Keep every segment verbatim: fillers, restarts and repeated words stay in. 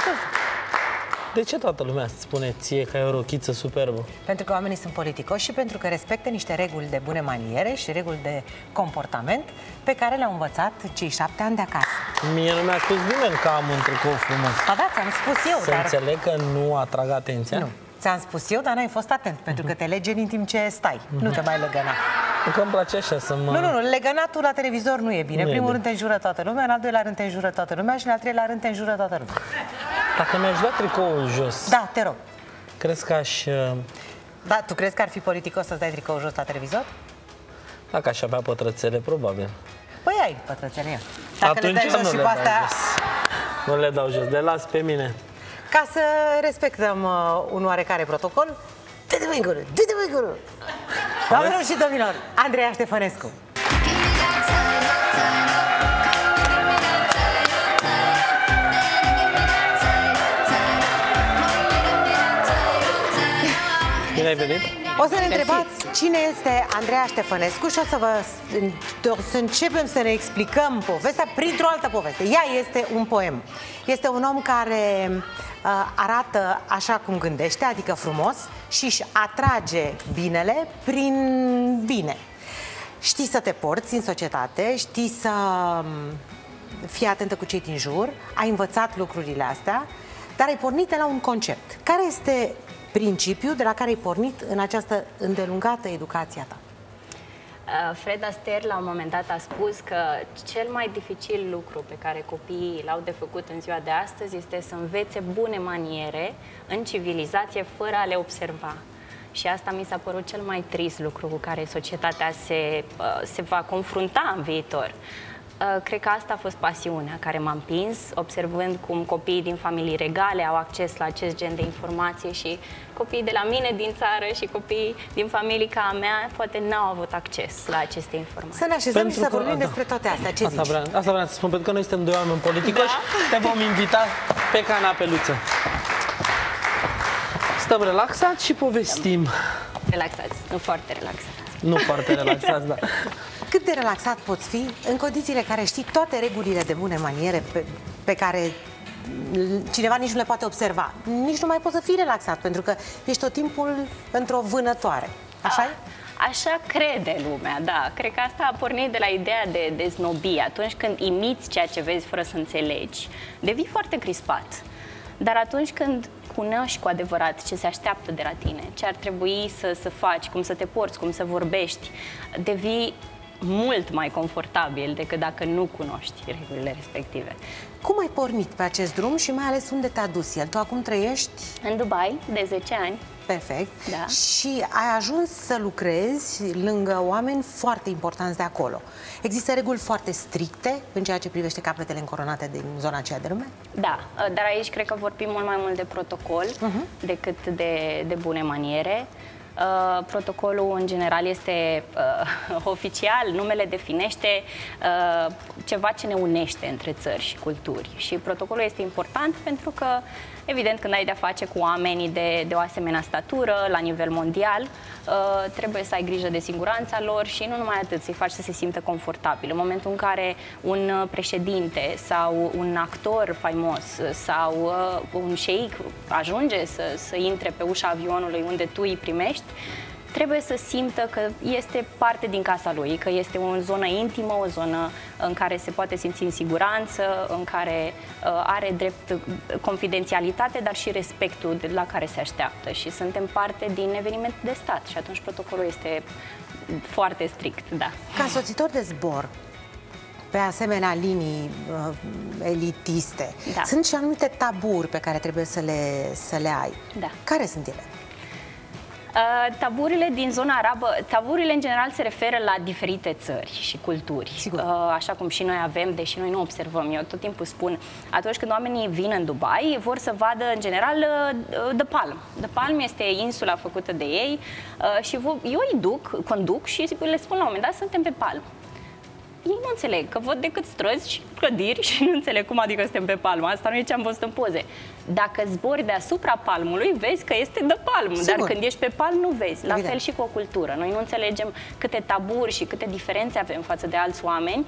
De ce toată lumea îți spune ție că ai o rochiță superbă? Pentru că oamenii sunt politicoși și pentru că respectă niște reguli de bune maniere și reguli de comportament pe care le-au învățat cei șapte ani de acasă. Mie nu mi-a spus nimeni că am un tricou frumos. Ba da, ți-am spus eu, Să dar... înțeleg că nu atrag atenția? Nu. Ți-am spus eu, dar n-ai fost atent, pentru că te legeni în timp ce stai. Nu te mai legăna. Că îmi place așa să mă... Nu, nu, nu, legănatul la televizor nu e bine. În primul rând te înjură toată lumea, în al doilea rând te înjură toată lumea și în al treilea rând te înjură toată lumea. Dacă mi-aș da tricoul jos... Da, te rog. Crezi că aș... Da, tu crezi că ar fi politicos să-ți dai tricoul jos la televizor? Dacă aș avea pătrățele, probabil. Păi ai pătrățele, ia. Dacă Atunci le dai jos nu și le pe dau astea... jos. Nu le dau jos, le las pe mine. Ca să respectăm uh, un oarecare protocol, dă-te mai gură, dă-te mai gură! Doamnelor și domnilor, Andreea Ștefănescu. Bine ai venit? O să ne întrebați cine este Andreea Ștefănescu și o să, vă, o să începem să ne explicăm povestea printr-o altă poveste. Ea este un poem. Este un om care uh, arată așa cum gândește, adică frumos, și își atrage binele prin bine. Știi să te porți în societate, știi să fii atentă cu cei din jur, ai învățat lucrurile astea, dar ai pornit de la un concept. Care este principiul de la care ai pornit în această îndelungată educație a ta? Fred Astaire la un moment dat a spus că cel mai dificil lucru pe care copiii l-au de făcut în ziua de astăzi este să învețe bune maniere în civilizație fără a le observa. Și asta mi s-a părut cel mai trist lucru cu care societatea se, se va confrunta în viitor. Cred că asta a fost pasiunea care m-a împins, observând cum copiii din familii regale au acces la acest gen de informație și copiii de la mine din țară și copiii din familii ca a mea poate n-au avut acces la aceste informații. Să ne așezăm și să vorbim despre toate astea. Ce asta zici? vreau, asta vreau să spun, pentru că noi suntem doi oameni politicoși, da? Te vom invita pe canapeluță. Stăm relaxați și povestim. Relaxați, nu foarte relaxați. Nu foarte relaxați, da. Cât de relaxat poți fi în condițiile care știi toate regulile de bune maniere pe, pe care cineva nici nu le poate observa? Nici nu mai poți să fii relaxat, pentru că ești tot timpul într-o vânătoare. Așa-i? Așa crede lumea, da. Cred că asta a pornit de la ideea de deznobie. Atunci când imiți ceea ce vezi fără să înțelegi, devii foarte crispat. Dar atunci când cunoști cu adevărat ce se așteaptă de la tine, ce ar trebui să, să faci, cum să te porți, cum să vorbești, devii mult mai confortabil decât dacă nu cunoști regulile respective. Cum ai pornit pe acest drum și mai ales unde te-a dus el? Tu acum trăiești? În Dubai, de zece ani. Perfect. Da. Și ai ajuns să lucrezi lângă oameni foarte importanți de acolo. Există reguli foarte stricte în ceea ce privește capetele încoronate din zona aceea de lume? Da, dar aici cred că vorbim mult mai mult de protocol uh-huh. decât de, de bune maniere. Uh, protocolul în general este uh, oficial, numele definește uh, ceva ce ne unește între țări și culturi și protocolul este important pentru că, evident, când ai de-a face cu oamenii de, de o asemenea statură la nivel mondial, uh, trebuie să ai grijă de siguranța lor și nu numai atât, să-i faci să se simtă confortabil. În momentul în care un președinte sau un actor faimos sau uh, un șeic ajunge să, să intre pe ușa avionului unde tu îi primești, trebuie să simtă că este parte din casa lui, că este o zonă intimă, o zonă în care se poate simți în siguranță, în care uh, are drept confidențialitate, dar și respectul de la care se așteaptă. Și suntem parte din eveniment de stat și atunci protocolul este foarte strict, da. Ca însoțitor de zbor, pe asemenea linii uh, elitiste, da. Sunt și anumite taburi pe care trebuie să le, să le ai. Da. Care sunt ele? Uh, taburile din zona arabă, taburile în general se referă la diferite țări și culturi, uh, așa cum și noi avem, deși noi nu observăm. Eu tot timpul spun, atunci când oamenii vin în Dubai, vor să vadă în general uh, The Palm. The Palm este insula făcută de ei uh, și eu îi duc, conduc și le spun la un moment dat, suntem pe Palm. Ei nu înțeleg, că văd decât străzi și clădiri și nu înțeleg cum adică suntem pe palmă. Asta nu e ce am văzut în poze. Dacă zbori deasupra palmului, vezi că este de palmă, dar când ești pe palm nu vezi. La Evident. Fel și cu o cultură. Noi nu înțelegem câte taburi și câte diferențe avem față de alți oameni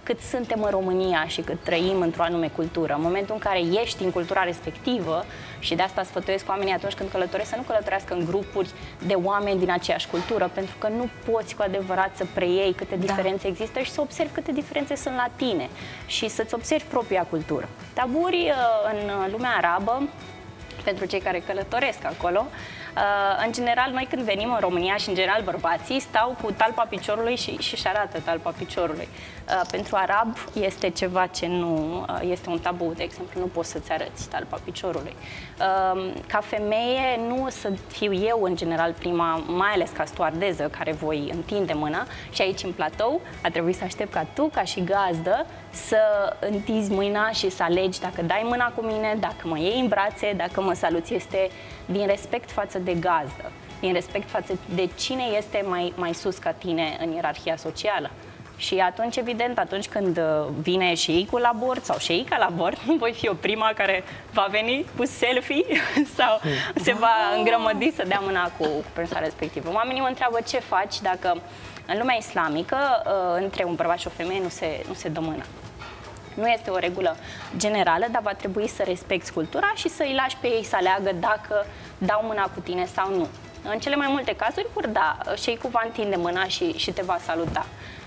cât suntem în România și cât trăim într-o anume cultură. În momentul în care ești în cultura respectivă, și de asta sfătuiesc oamenii atunci când călătoresc să nu călătorească în grupuri de oameni din aceeași cultură, pentru că nu poți cu adevărat să preiei câte Da. diferențe există și să observi câte diferențe sunt la tine și să-ți observi propria cultură. Taburi în lumea arabă, pentru cei care călătoresc acolo, în general, noi când venim în România și în general bărbații stau cu talpa piciorului și și arată talpa piciorului. Pentru arab este ceva ce nu este un tabu, de exemplu, nu poți să-ți arăți talpa piciorului. Ca femeie, nu o să fiu eu în general prima, mai ales ca stoardeză, care voi întinde mâna și aici în platou a trebuit să aștept ca tu, ca și gazdă, să întinzi mâna și să alegi dacă dai mâna cu mine, dacă mă iei în brațe, dacă mă saluți. Este din respect față de gazdă, din respect față de cine este mai, mai sus ca tine în ierarhia socială. Și atunci, evident, atunci când vine șeicul la bord sau șeica la bord, nu voi fi eu prima care va veni cu selfie sau se va îngrămădi să dea mâna cu, cu persoana respectivă. Oamenii mă întreabă ce faci dacă în lumea islamică între un bărbat și o femeie nu se, nu se dă mâna. Nu este o regulă generală, dar va trebui să respecti cultura și să îi lași pe ei să aleagă dacă dau mâna cu tine sau nu. În cele mai multe cazuri, da, șeicul va întinde mâna și, și te va saluta.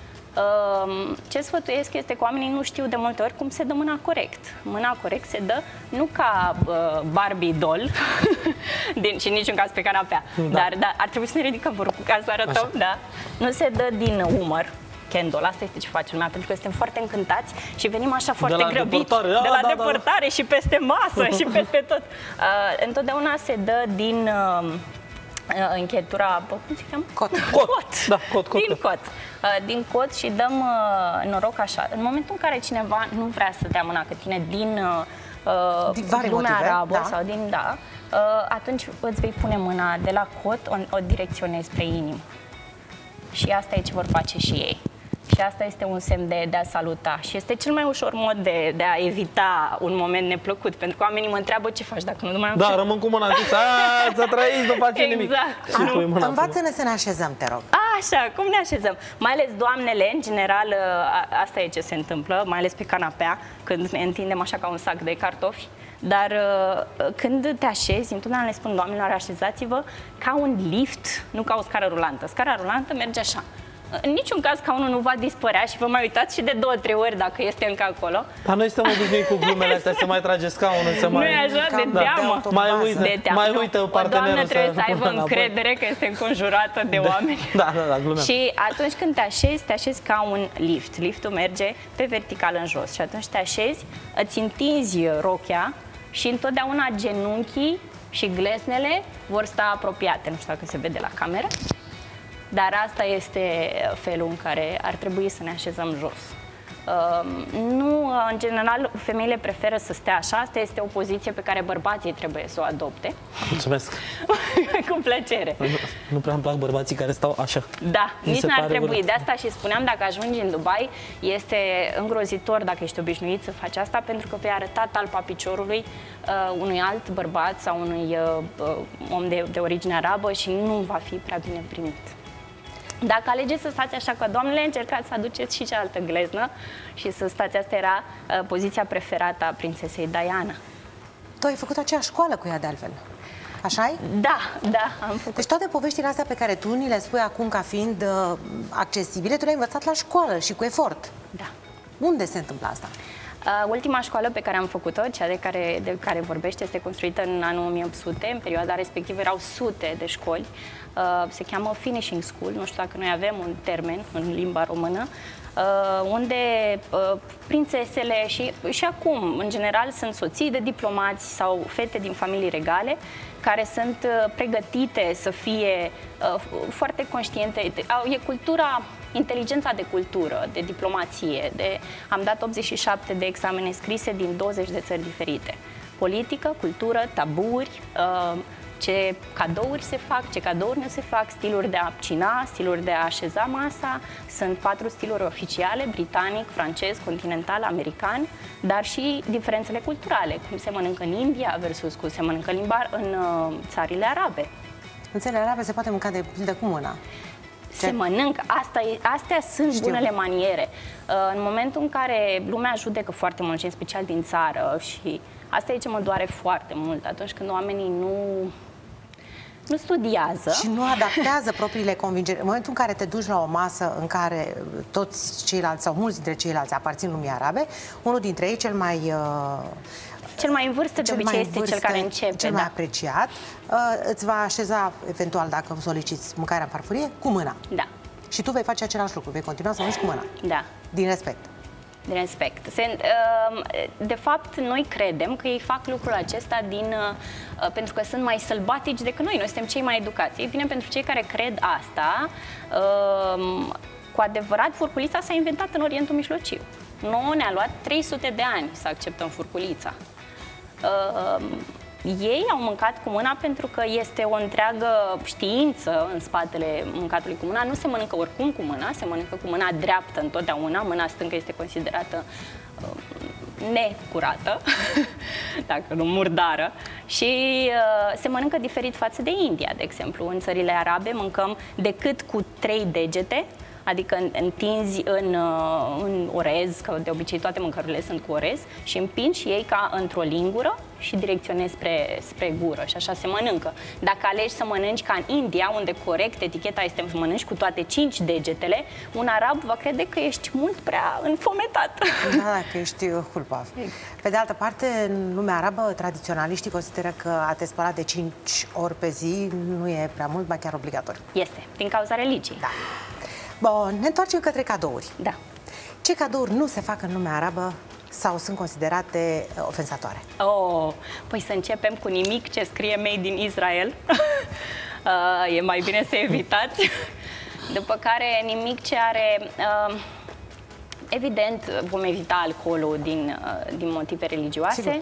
Ce sfătuiesc este că oamenii nu știu de multe ori cum se dă mâna corect. Mâna corect se dă nu ca uh, Barbie doll, din, și în niciun caz pe canapea, da. dar, dar ar trebui să ne ridicăm oricum ca să arătăm, da? Nu se dă din umăr. Candle. Asta este ce face lumea, pentru că suntem foarte încântați și venim așa foarte de grăbiți, da, de la da, depărtare da, da. și peste masă și peste tot. Uh, întotdeauna se dă din uh, încheietura, cum se cheamă? Cot. Cot. Cot. Da, cot, cot. Din cot. Uh, din cot și dăm uh, noroc așa. În momentul în care cineva nu vrea să dea mâna cu tine din uh, din lumea motive, arabă da. sau din, da, uh, atunci îți vei pune mâna de la cot, o, o direcționezi spre inimă. Și asta e ce vor face și ei. Și asta este un semn de, de a saluta. Și este cel mai ușor mod de, de a evita un moment neplăcut. Pentru că oamenii mă întreabă ce faci dacă nu mai. Da, rămân cu mâna în sus. Să trăiți, nu face nimic. Exact. Învață-ne să ne așezăm, te rog. Așa, cum ne așezăm? Mai ales doamnele, în general, a, asta e ce se întâmplă, mai ales pe canapea, când ne întindem așa ca un sac de cartofi. Dar când te așezi, întotdeauna le spun doamnelor, așezați-vă ca un lift, nu ca o scară rulantă. Scara rulantă merge așa. În niciun caz scaunul nu va dispărea și vă mai uitați și de două, trei ori dacă este încă acolo. Dar noi suntem obișnuiți cu glumele astea, să mai trage scaunul, să mai... Nu e așa, de teamă. Da, mai uită, de teamă. mai uită partenerul. O doamnă trebuie să, să aibă încredere că este înconjurată de da. oameni. Da, da, da, glumeam. Și atunci când te așezi, te așezi ca un lift. Liftul merge pe vertical în jos și atunci te așezi, îți întinzi rochia și întotdeauna genunchii și glesnele vor sta apropiate. Nu știu dacă se vede la cameră. Dar asta este felul în care ar trebui să ne așezăm jos. Uh, nu, în general, femeile preferă să stea așa. Asta este o poziție pe care bărbații trebuie să o adopte. Mulțumesc. Cu plăcere. Nu, nu prea îmi plac bărbații care stau așa. Da, Mi nici se n-ar pare trebui. urât. De asta și spuneam, dacă ajungi în Dubai, este îngrozitor dacă ești obișnuit să faci asta, pentru că vei arăta talpa piciorului uh, unui alt bărbat sau unui uh, om de, de origine arabă și nu va fi prea bine primit. Dacă alegeți să stați așa ca doamnele, încercați să aduceți și cealaltă gleznă și să stați. Asta era uh, poziția preferată a prințesei Diana. Tu ai făcut aceeași școală cu ea, de altfel. Așa-i? Da, da, am făcut. Deci toate poveștile astea pe care tu ni le spui acum ca fiind uh, accesibile, tu le-ai învățat la școală și cu efort. Da. Unde se întâmplă asta? Uh, ultima școală pe care am făcut-o, cea de care, de care vorbește, este construită în anul o mie opt sute. În perioada respectivă erau sute de școli. Uh, se cheamă Finishing School, nu știu dacă noi avem un termen în limba română, uh, unde uh, prințesele și, și acum, în general, sunt soții de diplomați sau fete din familii regale care sunt uh, pregătite să fie uh, foarte conștiente. E cultura, inteligența de cultură, de diplomație. De, am dat optzeci și șapte de examene scrise din douăzeci de țări diferite. Politică, cultură, taburi, uh, ce cadouri se fac, ce cadouri nu se fac, stiluri de a cina, stiluri de a așeza masa. Sunt patru stiluri oficiale, britanic, francez, continental, american, dar și diferențele culturale, cum se mănâncă în India versus cum se mănâncă în, limba, în uh, țările arabe. În țările arabe se poate mânca de pildă cu mâna. Se mănâncă. Asta e, astea sunt Știu. bunele maniere. În momentul în care lumea judecă foarte mult, și în special din țară, și asta e ce mă doare foarte mult, atunci când oamenii nu... nu studiază. Și nu adaptează propriile convingeri. În momentul în care te duci la o masă în care toți ceilalți sau mulți dintre ceilalți aparțin lumii arabe, unul dintre ei, cel mai... Uh, cel mai în vârstă, de obicei, este cel care începe. Cel da. mai apreciat, uh, îți va așeza, eventual, dacă soliciți mâncarea în farfurie, cu mâna. Da. Și tu vei face același lucru, vei continua să mănânci cu mâna. Da. Din respect. Din respect. Se, de fapt, noi credem că ei fac lucrul acesta din, pentru că sunt mai sălbatici decât noi. Noi suntem cei mai educați. E bine, pentru cei care cred asta, cu adevărat, furculița s-a inventat în Orientul Mijlociu. Nouă ne-a luat trei sute de ani să acceptăm furculița. Ei au mâncat cu mâna pentru că este o întreagă știință în spatele mâncatului cu mâna. Nu se mănâncă oricum cu mâna, se mănâncă cu mâna dreaptă întotdeauna. Mâna stângă este considerată uh, necurată, dacă nu murdară. Și uh, se mănâncă diferit față de India, de exemplu. În țările arabe mâncăm decât cu trei degete, adică întinzi în, în orez, că de obicei toate mâncărurile sunt cu orez, și împingi ei ca într-o lingură și direcționezi spre, spre gură și așa se mănâncă. Dacă alegi să mănânci ca în India, unde corect eticheta este să mănânci cu toate cinci degetele, un arab va crede că ești mult prea înfometat. Da, că ești culpav. Pe de altă parte, în lumea arabă, tradiționaliștii consideră că a te spăla de cinci ori pe zi nu e prea mult, ba chiar obligatoriu. Este, din cauza religiei. Da. Bun, ne întoarcem către cadouri. Da. Ce cadouri nu se fac în lumea arabă sau sunt considerate ofensatoare? Oh, păi să începem cu nimic ce scrie Made in Israel. uh, e mai bine să evitați. După care nimic ce are... Uh, evident, vom evita alcoolul din, uh, din motive religioase. Sigur.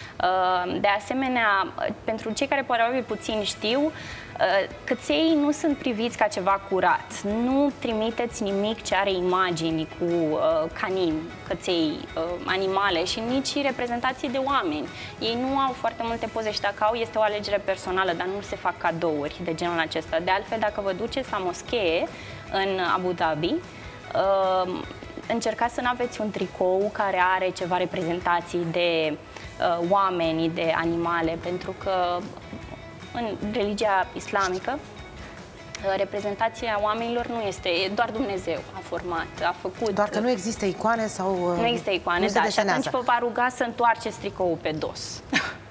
De asemenea, pentru cei care probabil puțin știu, căței nu sunt priviți ca ceva curat. Nu trimiteți nimic ce are imagini cu canini, căței, animale și nici reprezentații de oameni. Ei nu au foarte multe poze și dacă au, este o alegere personală, dar nu se fac cadouri de genul acesta. De altfel, dacă vă duceți la moschee în Abu Dhabi, încercați să nu aveți un tricou care are ceva reprezentații de uh, oameni, de animale, pentru că în religia islamică uh, reprezentația oamenilor nu este, doar Dumnezeu a format, a făcut... Doar că nu există icoane sau... Uh, nu există icoane, da, și atunci vă va ruga să întoarceți tricoul pe dos.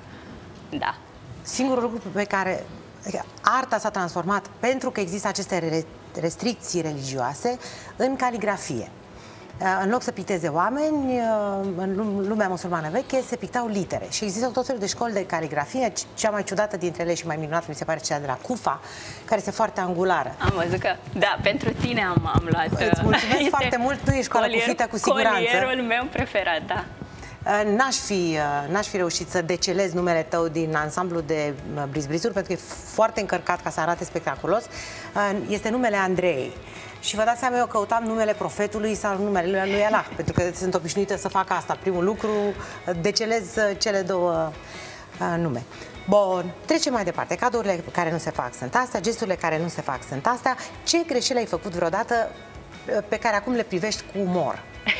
Da. Singurul lucru pe care arta s-a transformat, pentru că există aceste restricții religioase, în caligrafie. În loc să picteze oameni, în lumea musulmană veche se pictau litere și există tot felul de școli de caligrafie. Cea mai ciudată dintre ele și mai minunată mi se pare cea de la Cufa, care este foarte angulară. Am văzut că, da, pentru tine am, am luat. Îți mulțumesc foarte mult, nu e școala cufită cu siguranță. Colierul meu preferat, da. N-aș fi, n-aș fi reușit să decelez numele tău din ansamblu de brizbrizuri, pentru că e foarte încărcat ca să arate spectaculos. Este numele Andrei. Și vă dați seama, eu căutam numele profetului sau numele lui Allah, pentru că sunt obișnuită să fac asta. Primul lucru, decelez cele două uh, nume. Bun, trecem mai departe. Cadourile care nu se fac sunt astea, gesturile care nu se fac sunt astea. Ce greșeli ai făcut vreodată pe care acum le privești cu umor?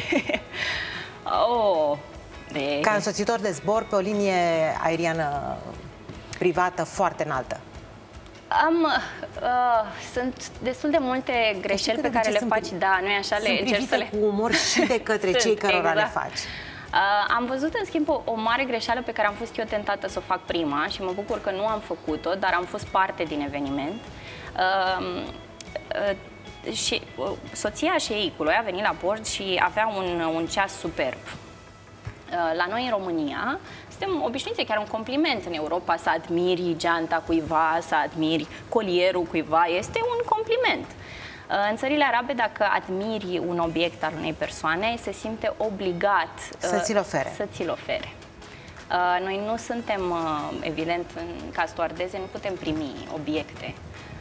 Oh, de... Ca însoțitor de zbor pe o linie aeriană privată foarte înaltă. Am, uh, sunt destul de multe greșeli pe care le faci, da, nu e așa, le încerci să le... cu umor și de către cei cărora le faci. Uh, am văzut, în schimb, o, o mare greșeală pe care am fost eu tentată să o fac prima și mă bucur că nu am făcut-o, dar am fost parte din eveniment. Uh, uh, și uh, soția șeicului a venit la bord și avea un, un ceas superb. La noi, în România, suntem obișnuiți, chiar un compliment în Europa, să admiri geanta cuiva, să admiri colierul cuiva, este un compliment. În țările arabe, dacă admiri un obiect al unei persoane, se simte obligat să ți-l ofere. Să ți-l ofere. Noi nu suntem, evident, ca stewardeze, nu putem primi obiecte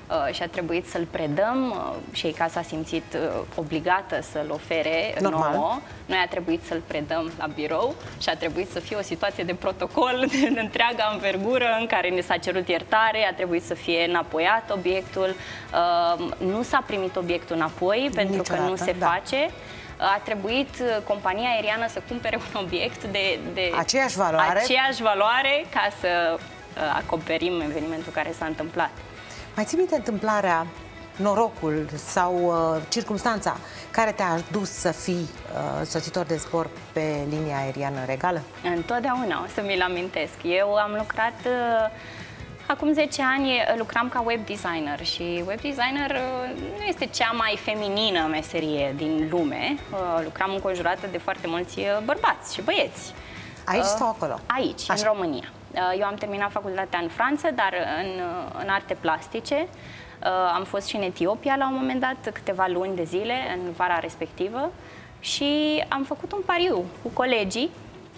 uh, și a trebuit să-l predăm uh, și EICA s-a simțit uh, obligată să-l ofere Normal. nouă. Noi a trebuit să-l predăm la birou și a trebuit să fie o situație de protocol de întreaga învergură în care ne s-a cerut iertare, a trebuit să fie înapoiat obiectul. Uh, nu s-a primit obiectul înapoi pentru Niciodată, că nu se da. face. A trebuit compania aeriană să cumpere un obiect de, de aceeași valoare. aceeași valoare ca să uh, acoperim evenimentul care s-a întâmplat. Mai ții minte întâmplarea, norocul sau uh, circumstanța care te-a dus să fii uh, soțitor de zbor pe linia aeriană Regală? Întotdeauna o să mi-l amintesc. Eu am lucrat... Uh, Acum zece ani lucram ca web designer și web designer nu este cea mai feminină meserie din lume. Lucram înconjurată de foarte mulți bărbați și băieți. Aici sau acolo? Aici, Așa. în România. Eu am terminat facultatea în Franța, dar în, în arte plastice. Am fost și în Etiopia la un moment dat, câteva luni de zile, în vara respectivă. Și am făcut un pariu cu colegii,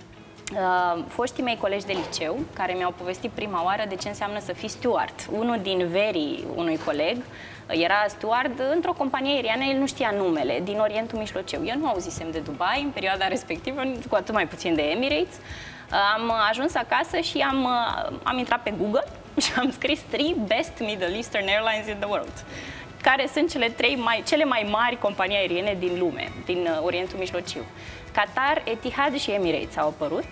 Uh, foștii mei colegi de liceu, care mi-au povestit prima oară de ce înseamnă să fii steward. Unul din verii unui coleg era steward într-o companie aeriană, el nu știa numele, din Orientul Mijlociu. Eu nu auzisem de Dubai în perioada respectivă, cu atât mai puțin de Emirates. Uh, am ajuns acasă și am, uh, am intrat pe Google și am scris three best Middle Eastern airlines in the world, care sunt cele trei mai, cele mai mari companii aeriene din lume, din uh, Orientul Mijlociu. Qatar, Etihad și Emirates au apărut.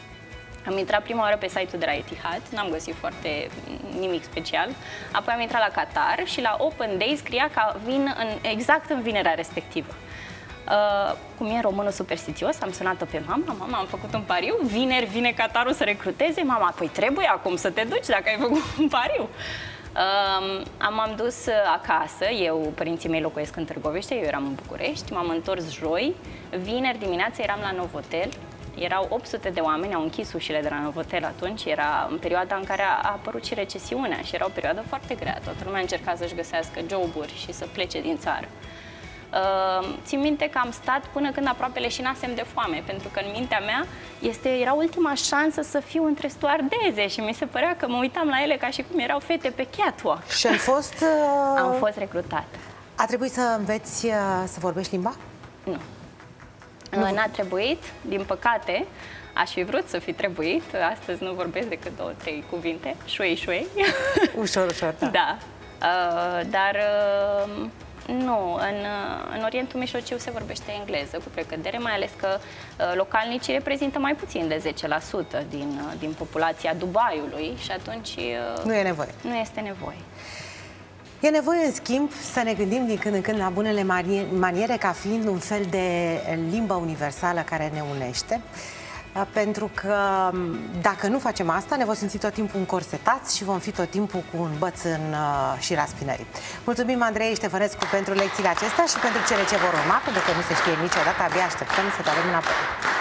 Am intrat prima oară pe site-ul de la Etihad, n-am găsit foarte nimic special. Apoi am intrat la Qatar și la Open Day scria că vin în, exact în vinerea respectivă. Uh, cum e românul superstițios, am sunat-o pe mama, mama, am făcut un pariu, vineri vine Qatarul să recruteze, mama, păi trebuie acum să te duci dacă ai făcut un pariu. Uh, am am dus acasă, eu, părinții mei locuiesc în Târgoviște, eu eram în București, m-am întors joi, vineri dimineața eram la Novotel, erau opt sute de oameni, au închis ușile de la Novotel atunci, era în perioada în care a apărut și recesiunea și era o perioadă foarte grea, toată lumea încerca să-și găsească joburi și să plece din țară. Uh, țin minte că am stat până când aproape leșinasem de foame, pentru că în mintea mea este, era ultima șansă să fiu între stuardeze și mi se părea că mă uitam la ele ca și cum erau fete pe catwalk. Și ai fost... Uh... Am fost recrutată. A trebuit să înveți uh, să vorbești limba? Nu. nu. N-a trebuit, din păcate. Aș fi vrut să fi trebuit. Astăzi nu vorbesc decât două, trei cuvinte. Șuei, șuei. Ușor, ușor, da. Da. Uh, dar... Uh, Nu, în, în Orientul Mijlociu se vorbește engleză cu precădere, mai ales că uh, localnicii reprezintă mai puțin de zece la sută din, uh, din populația Dubaiului și atunci uh, nu e nevoie. Nu este nevoie. E nevoie, în schimb, să ne gândim din când în când la bunele maniere ca fiind un fel de limbă universală care ne unește. Pentru că dacă nu facem asta, ne vom simți tot timpul încorsetați și vom fi tot timpul cu un băț în uh, șira spinării. Mulțumim Andrei Ștefănescu pentru lecțiile acestea și pentru cele ce vor urma, pentru că nu se știe niciodată, abia așteptăm să te avem înapoi.